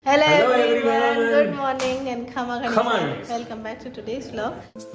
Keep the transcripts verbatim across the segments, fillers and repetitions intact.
Hello everyone, good morning and Khama Ganesh. Welcome back to today's vlog.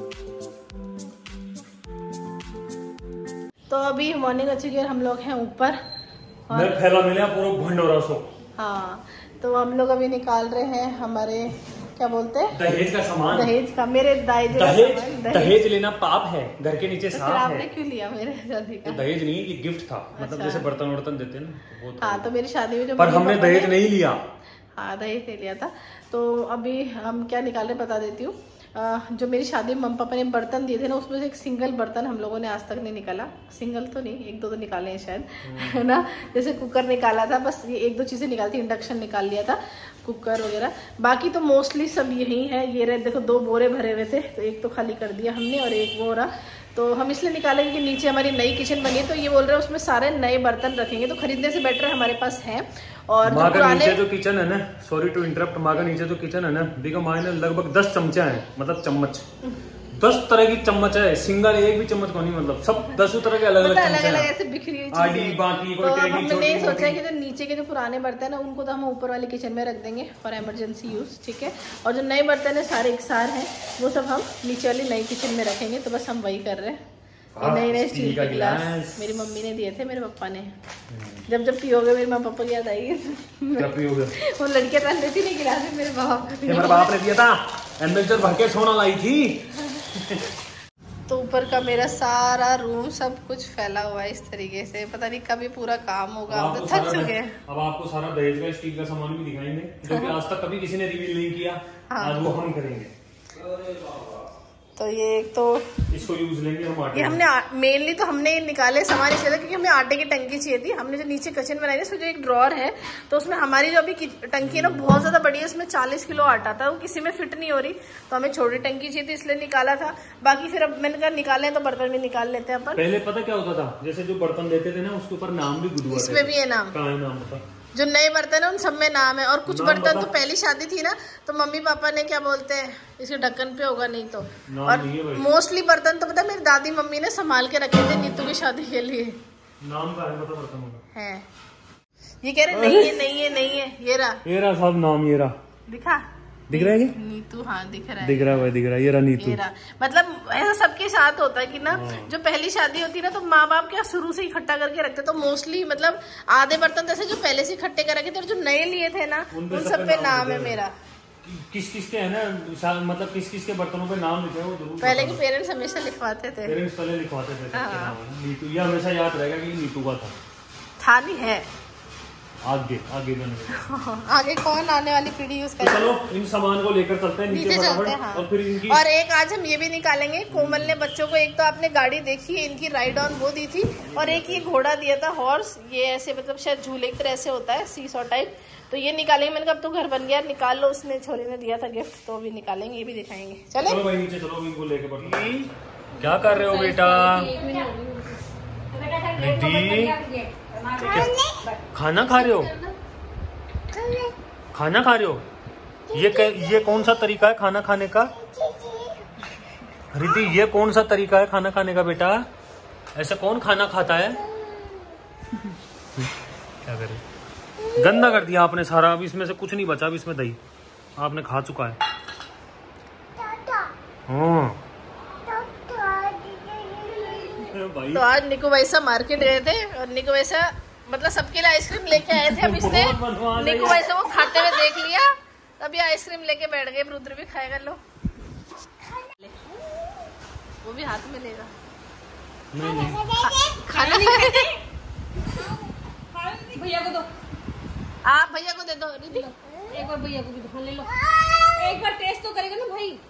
तो अभी morning हो चुकी है और हम लोग हैं ऊपर और मैं फैला मिला पूरा भंडोरा सो। हाँ, तो हम लोग अभी निकाल रहे हैं हमारे क्या बोलते हैं दहेज का सामान। दहेज का मेरे दहेज दहेज, दहेज लेना पाप है, घर के नीचे साफ है। आपने क्यों लिया मेरे शादी का? दहेज नहीं, ये गिफ्ट था। मतलब अच्छा। जैसे बर्तन वर्तन देते हैं ना वो। हाँ, तो मेरी शादी में जो पर हमने दहेज नहीं लिया। हाँ, दहेज नहीं लिया था। तो अभी हम क्या निकाल रहे बता देती हूँ। जो मेरी शादी में मम्मी पापा ने बर्तन दिए थे ना, उसमें से एक सिंगल बर्तन हम लोगों ने आज तक नहीं निकाला। सिंगल तो नहीं, एक दो तो निकाले हैं शायद, है ना। जैसे कुकर निकाला था, बस ये एक दो चीज़ें निकाली थी। इंडक्शन निकाल लिया था, कुकर वगैरह। बाकी तो मोस्टली सब यही है। ये रहे, देखो दो बोरे भरे हुए थे, तो एक तो खाली कर दिया हमने और एक वो रहा। तो हम इसलिए निकालेंगे कि नीचे हमारी नई किचन बनी है, तो ये बोल रहे हैं उसमें सारे नए बर्तन रखेंगे, तो खरीदने से बेटर है हमारे पास है। और माँ का नीचे जो किचन है ना, सॉरी टू इंटरप्ट, माँ का नीचे जो किचन है ना, देखो माँ ने लगभग दस चमचा है, मतलब चम्मच दस तरह की चम्मच है। सिंगल एक भी चम्मच को नहीं, मतलब सब दसों तरह के अलग अलग अलग अलग ऐसे बिखरी हुई चीजें। बाकी तो हमने ये सोचा है कि जो नीचे के जो पुराने बर्तन है ना, उनको तो हम ऊपर वाले किचन में रख देंगे फॉर इमरजेंसी यूज, ठीक है। और जो नए बर्तन है सारे इकसार हैं, वो सब हम नीचे वाली नई किचन में रखेंगे। तो बस हम वही कर रहे हैं। ये नए नए स्टील के गिलास मेरी मम्मी ने दिए थे मेरे पापा ने। जब जब पियोगे मेरे माँ पापा की याद आएगी। क्या पियोगे? वो लड़कियां रख देती नहीं गिलास में, मेरे बाप को मेरे बाप ने दिया था, एम्बेसडर भर के सोना लाई थी। तो ऊपर का मेरा सारा रूम सब कुछ फैला हुआ है इस तरीके से, पता नहीं कभी पूरा काम होगा। हम तो थक चुके हैं। अब आपको सारा दहेज का स्टील का सामान भी दिखाएंगे, जो कि आज तक कभी किसी ने रिवील नहीं किया। हाँ। आज वो हम करेंगे। तो ये एक तो इसको यूज लेंगे हम आटे। ये हमने मेनली तो हमने निकाले सामान इसलिए क्योंकि हमें आटे की टंकी चाहिए थी। हमने जो नीचे किचन बनाई है, उसमें जो एक ड्रॉर है, तो उसमें हमारी जो अभी टंकी है ना बहुत ज्यादा बड़ी है, उसमें चालीस किलो आटा था, वो किसी में फिट नहीं हो रही, तो हमें छोटी टंकी चाहिए थी, इसलिए निकाला था। बाकी फिर अब मैंने कहा निकाले तो बर्तन भी निकाल लेते हैं अपन। पहले पता क्या होता था, जैसे जो बर्तन देते थे ना, उसके ऊपर नाम भी गुदवा, इसमें भी है नाम। कहाँ है नाम बता? जो नए बर्तन है उन सब में नाम है। और कुछ बर्तन तो पहली शादी थी ना, तो मम्मी पापा ने क्या बोलते हैं, इसके ढक्कन पे होगा नहीं तो। और मोस्टली बर्तन तो पता है मेरी दादी मम्मी ने संभाल के रखे थे नीतू की शादी के लिए। नाम का है पता बर्तन है। ये कह रहे नहीं है नहीं है नहीं है, ये रहा ये रहा सब नाम, ये रहा दिखा दिख रहा है नीतू। हाँ दिख रहा है, दिख रहा है, दिख रहा है, ये रहा नीतू। मतलब ऐसा सबके साथ होता है कि ना, जो पहली शादी होती है ना, तो माँ बाप क्या शुरू से इकट्ठा करके रखते, तो मोस्टली मतलब आधे बर्तन जैसे जो पहले से इकट्ठे कर रखे थे और जो नए लिए थे ना, उन सब पे नाम है मेरा। किस किस के है ना, मतलब किस किस के बर्तनों पे नाम लिखे वो जरूर। पहले के पेरेंट्स हमेशा लिखवाते थे, पेरेंट्स पहले लिखवाते थे नीतू। ये हमेशा याद रहेगा कि नीतू का था था नहीं है। आगे आगे आगे कौन आने वाली पीढ़ी यूज करेगी। तो चलो इन सामान को लेकर चलते हैं नीचे, नीचे चलते हैं। हाँ। और फिर इनकी और एक आज हम ये भी निकालेंगे। कोमल ने बच्चों को, एक तो आपने गाड़ी देखी है इनकी राइड ऑन, वो दी थी, और एक ये घोड़ा दिया था हॉर्स, ये ऐसे मतलब शायद झूले की तरह ऐसे होता है, सीसॉ टाइप। तो ये निकालेंगे। मैंने कहा अब तो घर बन गया, निकाल लो। उसने छोरी ने दिया था गिफ्ट, तो भी निकालेंगे, ये भी दिखाएंगे। चलो चलो भाई नीचे चलो, इनको लेके बढ़ो। क्या कर रहे हो बेटा? खाना खा रहे हो? खाना खा रहे हो? ये ये कौन सा तरीका है खाना खाने का? रिद्धि ये कौन सा तरीका है खाना खाने का बेटा? ऐसा कौन खाना खाता है? क्या करे, गंदा कर दिया आपने सारा। अब इसमें से कुछ नहीं बचा, अब इसमें दही आपने खा चुका है। हाँ तो आज निको वैसा मार्केट गए थे, और निको वैसा मतलब सबके लिए आइसक्रीम लेके आए थे। हम इसने निको वैसे वो खाते हुए देख लिया, तभी आइसक्रीम लेके बैठ गए। रुद्र भी खाएगा, लो वो भी हाथ में लेगा। नहीं नहीं खाना नहीं खाते। भैया को दो, आप भैया को दे दो। दीदी एक बार भैया को भी दो, ले लो, एक बार टेस्ट तो करेगा ना भाई।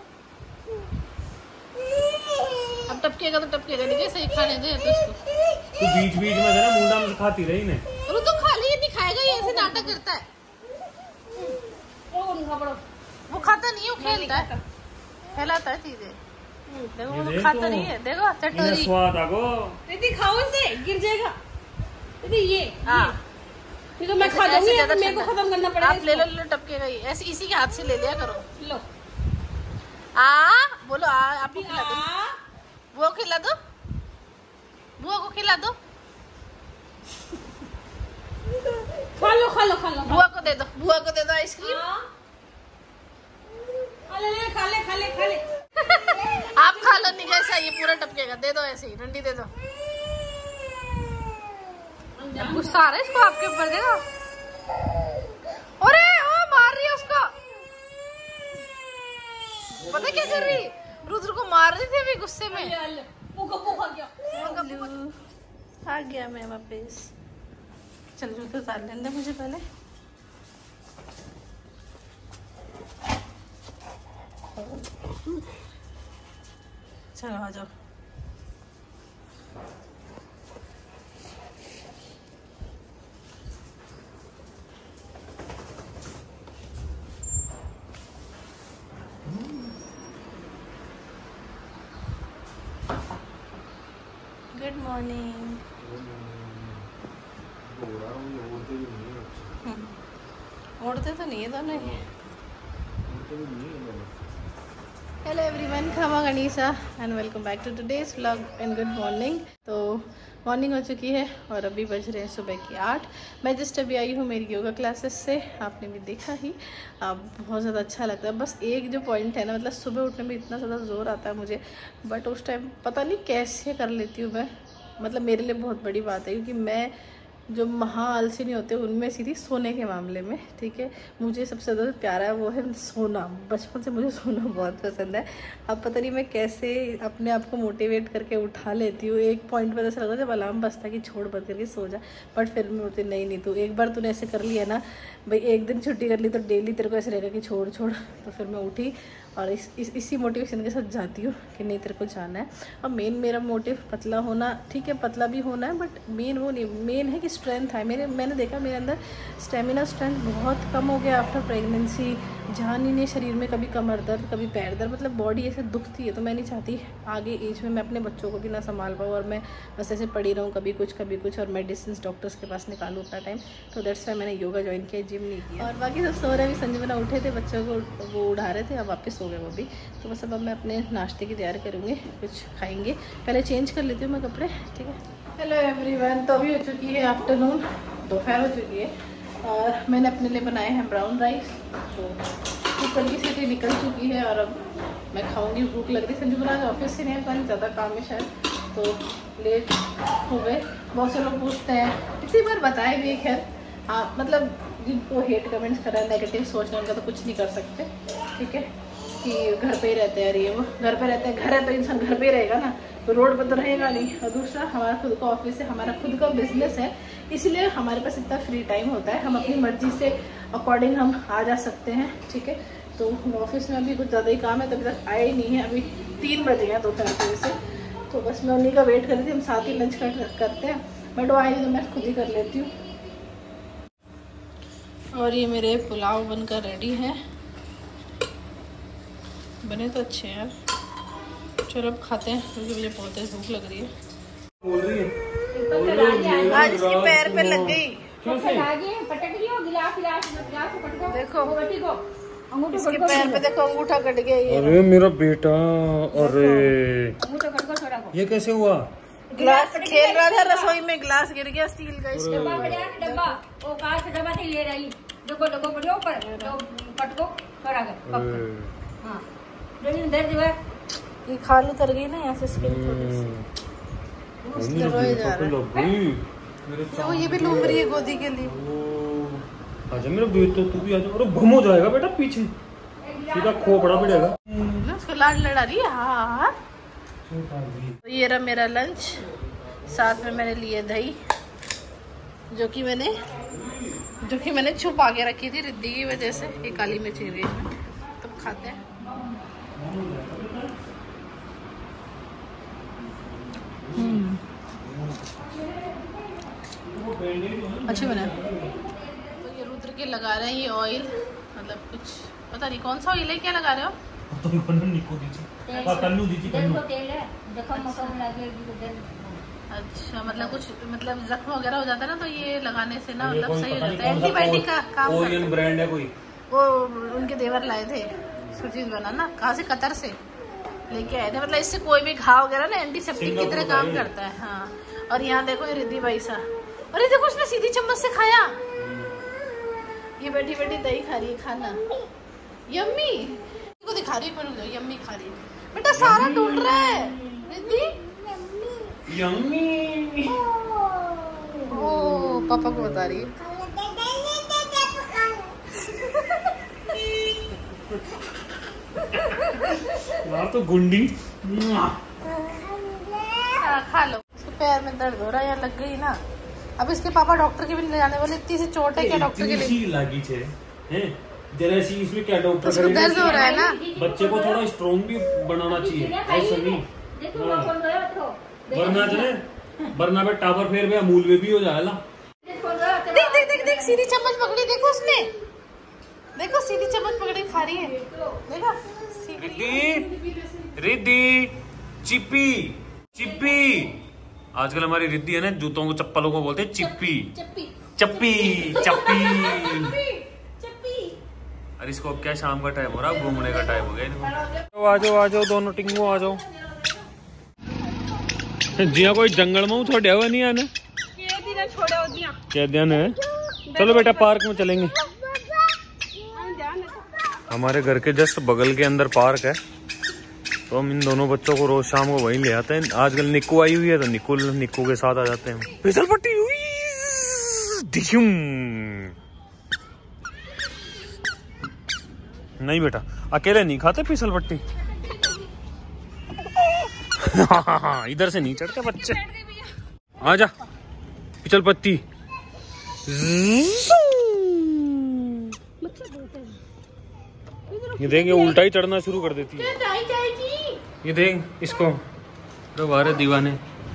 अब टपकेगा तो टपकेगा नहीं, सही खाने दे तो इसको। तो बीच बीच में ना मुंडा में खाती रही ने। वो तो खा ली, नहीं खाएगा, ये ऐसे नाटक करता है। वो खाता नहीं है, वो खेलता है, फैलाता है चीजें। देखो वो तो खाता नहीं है, देखो चटोरी। स्वाद आगो दीदी खाओ इसे, गिर जाएगा दीदी। ये हाँ, फिर तो मैं खा दूंगी, मेरे को खत्म करना पड़ेगा। आप ले लो, लो टपकेगा ही ऐसे, इसी के हाथ से ले लिया करो। लो आ बोलो, आ आपको खिला दो, वो खिला दो, बुआ को खिला दो। खा लो खा लो खा लो। बुआ को दे दो, बुआ को दे दो आइसक्रीम। खा ले खा ले खा ले खा ले। आप खा लो, नहीं कैसा ये पूरा टपकेगा। दे दो ऐसे ही, डंडी दे दो। गुस्सा आ रहा है इसको आपके ऊपर, देखो। अरे ओ मार रही है उसको, पता क्या कर रही, रुद्र को मार रही थी अभी गुस्से में। आ गया मैं वापस। चल जूते उतार लेने दे मुझे पहले। चलो आ जाओ। Good morning. उड़ते तो नहीं है दोनों ही। हेलो एवरीवन, खमा गणेशा and welcome back to today's vlog and good morning. तो मॉर्निंग हो चुकी है और अभी बज रहे हैं सुबह की आठ। मैं जस्ट अभी आई हूँ मेरी योगा क्लासेस से, आपने भी देखा ही। अब बहुत ज़्यादा अच्छा लगता है। बस एक जो पॉइंट है ना, मतलब सुबह उठने में इतना ज़्यादा ज़ोर आता है मुझे, बट उस टाइम पता नहीं कैसे कर लेती हूँ मैं। मतलब मेरे लिए बहुत बड़ी बात है, क्योंकि मैं जो महा आलसी नहीं होते उनमें से थी सोने के मामले में। ठीक है, मुझे सबसे ज़्यादा प्यारा है वो है सोना। बचपन से मुझे सोना बहुत पसंद है। अब पता नहीं मैं कैसे अपने आप को मोटिवेट करके उठा लेती हूँ। एक पॉइंट पर ऐसा लगता है जब अलार्म बजता कि छोड़ बंद करके सो जा, बट फिर मैं बोलती नहीं नहीं तू एक बार तूने ऐसे कर लिया ना भाई, एक दिन छुट्टी कर ली तो डेली तेरे को ऐसे रहेगा कि छोड़ छोड़। तो फिर मैं उठी और इस, इस इसी मोटिवेशन के साथ जाती हूँ कि नहीं तेरे को जाना है। और मेन मेरा मोटिव पतला होना, ठीक है पतला भी होना है, बट मेन वो नहीं, मेन है कि स्ट्रेंथ है। मेरे मैंने देखा मेरे अंदर स्टेमिना स्ट्रेंथ बहुत कम हो गया आफ्टर प्रेगनेंसी। जान ही नहीं शरीर में, कभी कमर दर्द कभी पैर दर्द, मतलब बॉडी ऐसे दुखती है। तो मैं नहीं चाहती आगे एज में मैं अपने बच्चों को भी ना संभाल पाऊँ और मैं बस ऐसे पड़ी रहूँ कभी कुछ कभी कुछ और मेडिसिन डॉक्टर्स के पास निकालूँ अपना टाइम। तो दैट्स वाई मैंने योगा ज्वाइन किया, जिम नहीं किया। और बाकी सब सो रहे, अभी संजीवना उठे थे, बच्चों को वो उड़ा रहे थे, अब वापस हो गए वो भी। तो बस अब मैं अपने नाश्ते की तैयारी करूँगी, कुछ खाएंगे। पहले चेंज कर लेती हूँ मैं कपड़े, ठीक है। हेलो एवरीवन, तो अभी हो चुकी है आफ्टरनून, दोपहर हो चुकी है और मैंने अपने लिए बनाए हैं ब्राउन राइस। तो कुकर की सीटी निकल चुकी है और अब मैं खाऊंगी। भूख लग रही। संजू आज ऑफिस से नहीं, पानी ज़्यादा काम है शायद, तो लेट हो गए। बहुत से लोग पूछते हैं, कितनी बार बताए भी, खैर हाँ, मतलब जिनको हेट कमेंट्स कर रहा है, नेगेटिव सोचना, उनका तो कुछ नहीं कर सकते। ठीक है कि घर पे ही रहते हैं, अरे वो घर पे रहते हैं, घर है तो इंसान घर पे ही रहेगा ना, तो रोड पर तो रहेगा नहीं। और दूसरा हमारा खुद का ऑफिस है, हमारा खुद का बिजनेस है, इसलिए हमारे पास इतना फ्री टाइम होता है, हम अपनी मर्जी से अकॉर्डिंग हम आ जा सकते हैं। ठीक है, तो ऑफिस में अभी कुछ ज़्यादा ही काम है, तो अभी तक आए ही नहीं है। अभी तीन बजे हैं दोपहर के से, तो बस मैं उन्हीं का वेट कर रही थी। हम साथ ही लंच कर, करते हैं, बट वो आई तो मैं खुद ही कर लेती हूँ। और ये मेरे पुलाव बनकर रेडी है, बने तो अच्छे हैं। चलो अब खाते हैं, क्योंकि मुझे बहुत तेज भूख लग रही है। बोल रही है आज इसके पैर पे लग गई। देखो इसके पैर पे देखो अंगूठा कट गया ये। अरे मेरा बेटा, अरे ये कैसे हुआ? ग्लास खेल रहा था रसोई में, ग्लास गिर गया स्टील का इसके। डब्बा वो कार से डब्बा से ले रही, देखो देखो बढ़िया ऊपर तो पटको थोड़ा गया। हां दर्द हुआ, ये खाल उतर गई ना यहाँ से, स्किन थोड़ी सी रोए जा रहा है। तो ये भी लूम रही है गोदी के लिए। आजा मेरा बेटा, तू भी आजा। अरे घुम हो जाएगा बेटा पीछे, सीधा खोपड़ा पड़ेगा। उसको लाड लड़ा रही है। हाँ तो ये रहा मेरा लंच, साथ में मैंने लिए दही, जो कि मैंने जो कि मैंने छुपा के रखी थी रिद्धि की वजह से। ये काली मिर्च गिर गई इसमें, तो खाते हैं। अच्छे बने। तो ये रुद्र के लगा रहे हैं ये ऑयल, मतलब कुछ पता नहीं कौन सा ऑयल है, क्या लगा रहे हो? अच्छा, मतलब कुछ मतलब जख्म वगैरह हो जाता है ना, तो ये लगाने से ना मतलब सही हो जाता है। एंटीबायोटिक का काम कोरियन ब्रांड है कोई, वो उनके देवर लाए थे, सुरजीत बना ना, कहाँ से, कतर से लेके आए थे। मतलब इससे कोई भी घाव वगैरह ना एंटीसेप्टिक की तरह काम करता है। हाँ, और यहाँ देखो ये रिद्धि भाई सा, अरे देखो उसने सीधी चम्मच से खाया। ये बैठी बैठी दही खा रही है, खाना यम्मी को दिखा रही है, यम्मी खा रही है। बेटा सारा ढूंढ रहा है रिद्धि, यम्मी। ओ पापा को बता रही है। यार तो गुंडी खा लो। उसके पैर में दर्द हो रहा है, यार लग गई ना। अब इसके पापा डॉक्टर के भी ले जाने वाले, इतनी सी चोट है क्या डॉक्टर के लिए लगी छे हैं? जरा सी इसमें क्या डॉक्टर उसको दर्द हो रहा है ना। बच्चे को थोड़ा स्ट्रॉन्ग भी बनाना चाहिए, ऐसा नहीं वरना जो है वरना पे टावर फेर में अमूल में भी हो जाएगा। देख देख देख देख सीधी चम्मच पकड़ी, देखो उसने, देखो सीधी चम्मच पकड़ी खा रही है, देखो रिद्धि रिद्धि चिप्पी चिप्पी। आजकल हमारी रिद्धि है ना, जूतों को चप्पलों को बोलते हैं चिप्पी चप्पी चप्पी। अरे इसको अब क्या शाम का टाइम हो रहा है, घूमने का टाइम हो गया इनको। आ जाओ आ जाओ दोनों टिंगो आ जाओ। जिया कोई जंगल में थोड़े हुआ नहीं आने क्या ध्यान है। चलो बेटा पार्क में चलेंगे। हमारे घर के जस्ट बगल के अंदर पार्क है, तो हम इन दोनों बच्चों को रोज शाम को वहीं ले आते हैं। आजकल निक्कू आई हुई है तो निक्कू निक्कू के साथ आ जाते हैं। फिसल पट्टी हुई नहीं बेटा, अकेले नहीं खाते फिसल पट्टी। इधर से नहीं चढ़ते बच्चे। आजा फिसल पट्टी। ये देख, ये उल्टा ही चढ़ना शुरू कर देती है। ये देख इसको, तो बारे दीवाने।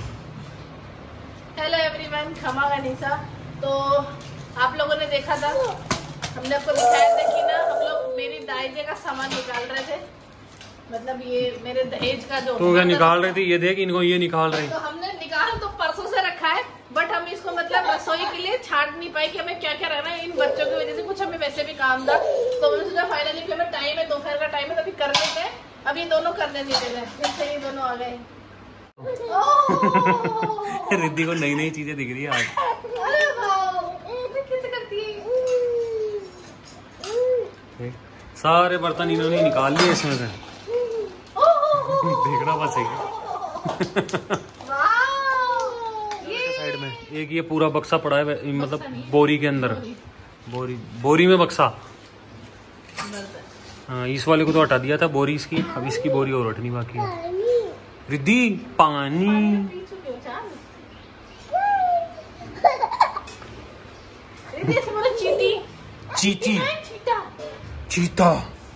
हेलो एवरीवन, खमा गनीसा। तो आप लोगों ने देखा था, हमने आपको दिखाया था कि ना हम लोग मेरी दाइजे का सामान निकाल रहे थे, मतलब ये मेरे दहेज का जो तो क्या निकाल रहे थे। ये देख इनको ये निकाल रहे। तो हमने निकाल तो परसों से रखा है, बट हम इसको मतलब रसोई के लिए छाट नहीं पाए कि हमें क्या क्या रखना है। इन बच्चों की वजह से कुछ हमें वैसे भी काम था, तो हमने सोचा फाइनली कि हमें टाइम है, दोपहर का टाइम है, तो अभी कर लेते हैं। अब ये दोनों करने नहीं दे रहे, फिर से ये दोनों आ गए। रिद्धि को नई नई चीजें दिख रही है आज। सारे बर्तन इन्होंने निकाल लिए इसमें से। देखना बस साइड में एक ये पूरा बक्सा पड़ा है, मतलब बोरी के अंदर, बोरी बोरी में बक्सा। हाँ इस वाले को तो हटा दिया था बोरी इसकी, अब इसकी बोरी और हटनी बाकी है। रिद्धि पानी चीटी चीता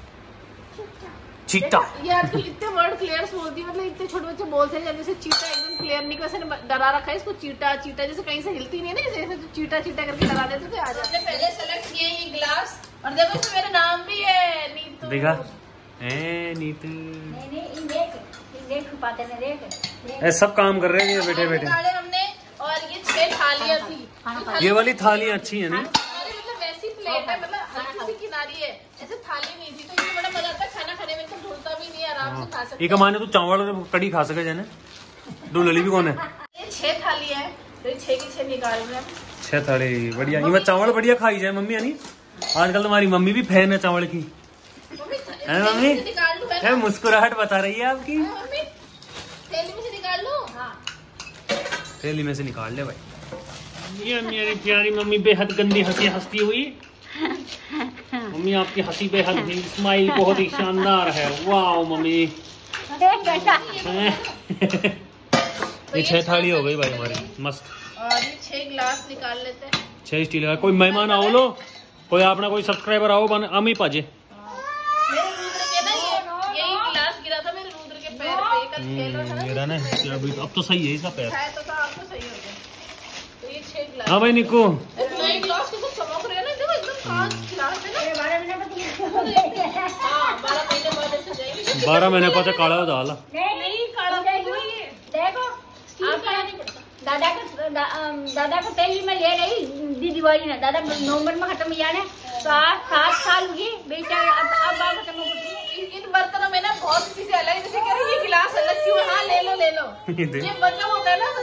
चीता। ये आजकल इतने वर्ड क्लियर बोलती है, मतलब इतने छोटे बच्चे बोलते हैं जैसे चीटा एकदम क्लियर नहीं, वैसे डरा रखा है इसको चीटा चीटा, जैसे कहीं से हिलती नहीं है ना, जैसे चीटा चीटा करके डरा देते थे। आज हमने पहले सेलेक्ट किए ये गिलास, और देखो इसमें मेरा नाम भी है, नीतू। देखा ए नीतू, नहीं नहीं देख देख पाते नहीं देख ए सब काम कर रहे हैं ये बेटे बेटे। हमने, और ये छह थालियां थी। ये वाली थालियां अच्छी है नहीं, प्लेट है, मतलब हल्की सी किनारी है, ऐसे थाली नहीं थी, तो ये बड़ा मजा आता है खाना खाने में, तो ढूंढता भी नहीं, आराम से खा सकते। एक माने तो चावल कड़ी खा सके जाने। ढूंढली भी कौन है। ये छह थाली है, तो ये छह की छह निकाल रहे हैं। छह थाली बढ़िया, ये चावल बढ़िया खाई जाए मम्मी। यानी आजकल तुम्हारी मम्मी भी फैन है चावल की, है मम्मी। है मुस्कुराहट बता रही है आपकी। थैली में से निकाल लो। थैली में से निकाल ले भाई। ये मेरी प्यारी मम्मी बेहद गंदी हंसी हंसती हुई। मम्मी आपकी हंसी बेहद ही, स्माइल बहुत ही शानदार है। वाह मम्मी। ये छह थाली हो गई भाई हमारी, मस्त। और ये छह गिलास निकाल लेते हैं। छह स्टील का। कोई मेहमान आओ लो, कोई अपना कोई सब्सक्राइबर आओ, अमी पाजे। मेरे रुद्र के ना ये यही गिलास गिरा था मेरे रुद्र के पैर पे, कल खेलो था ना। मेरा ना अभी अब तो सही है इसका पैर। तो था, आपको सही हो गया। तो ये छह गिलास। हाँ भाई निक्कू, नए गिलास के तो चमक रहे हैं ना, देखो एकदम खास गिलास है ना। बारह महीने हाँ बारह महीने बाद ऐसे जाएगी। बारह महीने पाचा काला हो डाला। नहीं काला देखो दादा को दा, दादा को तेल में ले रही दी दिवाली ना, दादा नवंबर में खत्म जाने, सात सात साल हुई बेचारे, अब अब बात खत्म हो गई। इन बर्तनों में ना बहुत सी चीजें अलग है, जैसे कह रहे ये गिलास अलग क्यों है। हाँ ले लो ले लो, ये मतलब होता है ना, मतलब जैसे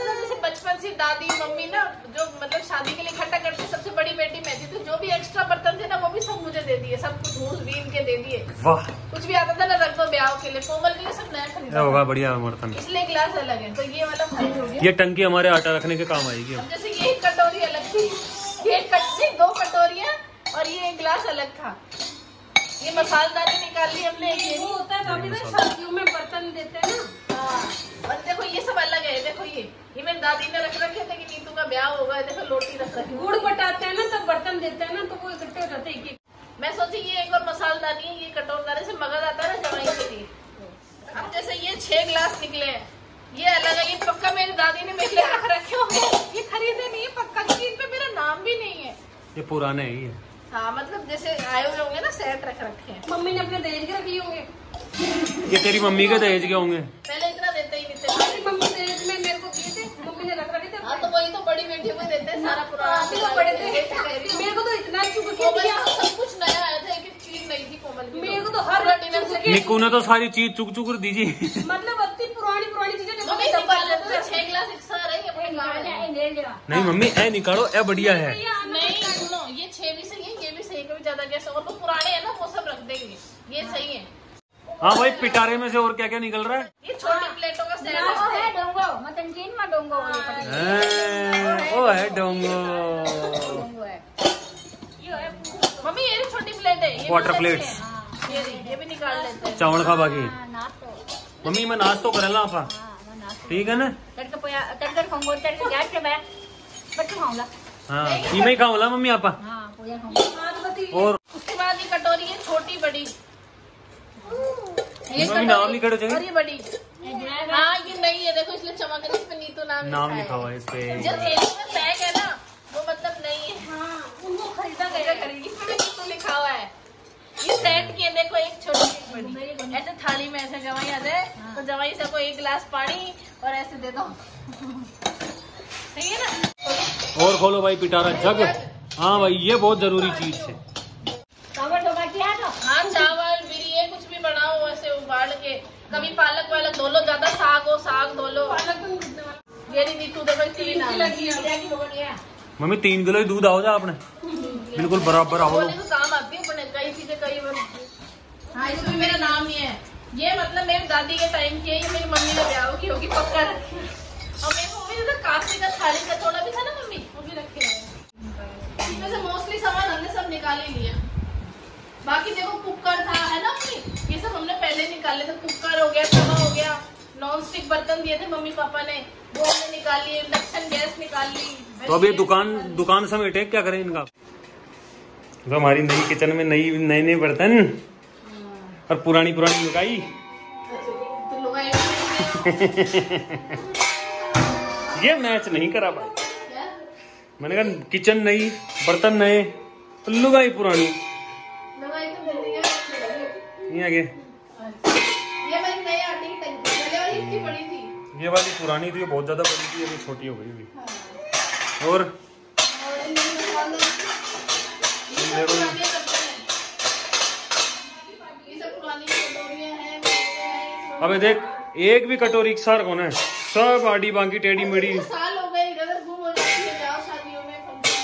बचपन से दादी मम्मी ना जो मतलब शादी के लिए इकट्ठा करते, सबसे बड़ी बेटी मैं थी, तो जो भी एक्स्ट्रा बर्तन थे ना वो भी सब मुझे दे दिए, सब कुछ ढूंढ बीन के दे दिए। वाह, कुछ भी आता था ना रख दो ब्याह के लिए, कोमल के लिए सब नया खरीदा होगा बढ़िया बर्तन। इसलिए गिलास अलग है, तो ये वाला खरीद हो गया। ये टंकी हमारे आटा रखने के काम आएगी। अब जैसे ये एक कटोरी अलग थी, ये कटोरी दो कटोरियाँ और ये एक गिलास अलग था। ये मसालदानी निकाल ली हमने। ये वो होता है भाभी ना शादियों में बर्तन देते हैं ना। हाँ, और देखो ये सब अलग है। देखो ये ये मेरी दादी ने रख रखे थे कि नीतू का ब्याह होगा। देखो लोटी रख रखी, गुड़ बटाते हैं ना तब बर्तन देते हैं ना, तो वो इकट्ठे हो जाते हैं। मैं सोची ये एक और मसालदानी है, ये कटोरदानी से मगज आता है ना जवाई के लिए। अब जैसे ये छह गिलास निकले हैं, ये अलग है। ये पक्का मेरी दादी ने मेरे लिए रख रखे होंगे, ये खरीदे नहीं है पक्का, क्योंकि इन पे मेरा नाम भी नहीं है। ये पुराने ही है। हाँ, मतलब जैसे आए हुए होंगे ना, सेट रख रखे हैं। मम्मी ने अपने दहेज के रख लिए होंगे। ये तेरी मम्मी के दहेज के होंगे। पहले इतना देते ही नहीं थे। मम्मी दहेज में मेरे को दिए थे, मम्मी ने रख रखे थे। हाँ, तो वही तो बड़ी बेटी को देते हैं सारा पुराना। बड़े थे मेरे को तो इतना चुप किया, सब कुछ नया आया था, एक चीज नहीं थी कोमल की। मेरे को तो हर डिनर से निक्कू ने तो सारी चीज चुक चुक दीजिए। मतलब इतनी पुरानी पुरानी चीजें छह गिलास एक्स्ट्रा रही अपने नहीं मम्मी ए निकालो, ए बढ़िया है। नहीं सुनो, ये छह भी सही है, ये भी सही, कभी ज्यादा गैस और वो पुराने है ना, वो सब रख देंगे, ये सही है। हाँ भाई, पिटारे में से और क्या क्या निकल रहा है? ये छोटी प्लेटों का सेट है। डोंगो मतलब चीन में डोंगो ओ है डोंगो। मम्मी ये छोटी प्लेट है, ये वाटर प्लेट्स, ये ये भी निकाल लेते हैं। चावल खा बाकी मम्मी मैं नाश्ता तो करेला आपा, ठीक है ना? तड़का पोया तड़का खाऊंगा, तड़का गैस पे मैं बच्चे खाऊंगा। हाँ, ये मैं खाऊंगा मम्मी आपा। हां पोया खाऊंगा। और उसके बाद ये कटोरी है छोटी बड़ी, ये मम्मी नाम लिख दो। और ये बड़ी, हाँ ये नहीं है, देखो इसलिए चमक रही है, इस पे नीतू नाम नाम लिखा हुआ है इस पे। जो थैली में पैक है ना, वो मतलब नहीं है। हाँ, उनको खरीदा गया खरीदी, इसमें नीतू लिखा हुआ है। ये सेट किए, देखो एक छोटी एक बड़ी, ऐसे थाली में ऐसे जवाई आ जाए तो जवाई सबको एक गिलास पानी और ऐसे दे दो, सही है ना? और खोलो भाई पिटारा जग। हाँ भाई, ये बहुत जरूरी चीज है। चावल तो बाकी है तो हाँ, चावल बिरिए कुछ भी बनाओ ऐसे उबाल के, कभी पालक वालक धो लो, ज्यादा साग हो साग धो लो। ये नहीं नीतू देखो तीन मम्मी तीन किलो ही दूध आओ जा आपने, बिल्कुल बराबर आओ। तो काम आती है अपने, कई चीजें कई बार। हाँ, इसमें मेरा नाम नहीं है। ये मतलब मेरी दादी के टाइम की है, ये मेरी मम्मी ने ब्याह की होगी पक्का रखी। और मेरी मम्मी ने तो कांसे का थाली का थोड़ा भी था ना मम्मी, वो भी रखे हैं। इसमें से मोस्टली सामान हमने सब निकाल ही लिया। बाकी देखो कुकर था, है ना मम्मी, ये सब हमने पहले निकाले थे। कुकर हो गया, तवा हो गया, नॉन स्टिक बर्तन दिए थे मम्मी पापा ने, वो हमने निकाल लिए, इंडक्शन गैस निकाल ली। तो अब ये दुकान दुकान समेटे क्या करें इनका? तो हमारी नई किचन में नई नए नए बर्तन और पुरानी पुरानी लुगाई। तो लुगाई ये मैच नहीं करा भाई। मैंने कहा किचन नई, बर्तन नए, तो लुगाई पुरानी। लुगाई तो मिल रही है। ये आगे ये मेरी नई आटे की टंकी, पहले वाली इतनी बड़ी थी, ये वाली पुरानी थी, बहुत ज्यादा बड़ी थी, अभी छोटी हो गई अभी। और अबे देख, एक भी कटोरी सार कौन है, सब आडी बाकी टेढ़ी मेढ़ी। साल हो गए इधर घूम हो जाती है, जाओ शादियों में,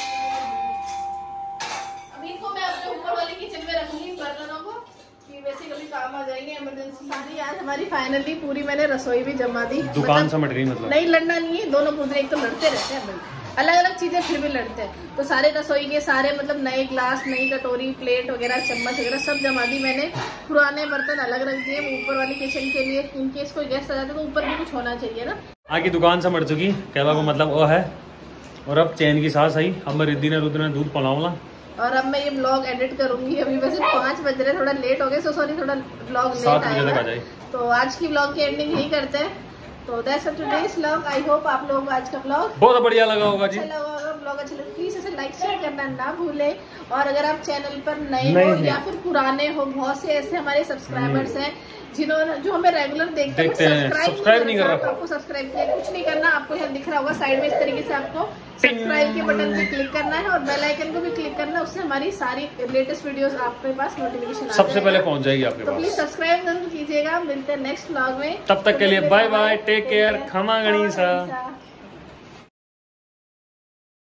अब इनको मैं अपने ऊपर वाली किचन में रखूंगी बर्तनों को, कि वैसे कभी काम आ जाएंगे इमरजेंसी। सारी आज हमारी फाइनली पूरी मैंने रसोई भी जमा दी। दुकान समझ गई मतलब नहीं, लड़ना नहीं है, दोनों पुत्र एक तो लड़ते रहते हैं भाई, अलग अलग चीजें फिर भी लड़ते हैं। तो सारे रसोई के सारे मतलब नए ग्लास, नई कटोरी, प्लेट वगैरह, चम्मच वगैरह सब जमा दी मैंने। पुराने बर्तन अलग रख दिए ऊपर वाली किचन के लिए, इनकेस कोई गेस्ट आ जाते तो ऊपर भी कुछ होना चाहिए ना। आगे दुकान समझ चुकी, कहवा को मतलब वो है। और अब चैन की सांस आई, अब मैं रिद्धि ने रुद्र ने दूध पिलाऊंगा। और अब मैं ये ब्लॉग एडिट करूंगी। अभी वैसे पाँच बज रहे, थोड़ा लेट हो गए, सो सॉरी, थोड़ा ब्लॉग लेट आएगा। तो आज की ब्लॉग की एंडिंग यही करते हैं। तो that's it today's vlog. I hope आप लोगों को आज का ब्लॉग बहुत बढ़िया लगा होगा जी। अच्छा लगा होगा। ब्लॉग अच्छा लगा प्लीज इसे लाइक शेयर करना ना भूले। और अगर आप चैनल पर नए हो या फिर पुराने हो, बहुत से ऐसे हमारे सब्सक्राइबर्स हैं जिन्होंने जो हमें रेगुलर देखते, देखते हैं, सब्सक्राइब नहीं कर रहा। आपको सब्सक्राइब किया कुछ नहीं करना, आपको यहाँ दिख रहा होगा साइड में, इस तरीके से आपको सब्सक्राइब के बटन पे क्लिक करना है और बेल आइकन को भी क्लिक करना है। उससे हमारी सारी लेटेस्ट वीडियोस आपके पास नोटिफिकेशन सबसे पहले पहुंच जाएगी आपके पास। तो प्लीज सब्सक्राइब जरूर कीजिएगा। मिलते हैं नेक्स्ट व्लॉग में, तब तक के लिए बाय बाय, टेक केयर, खमा गणिसा।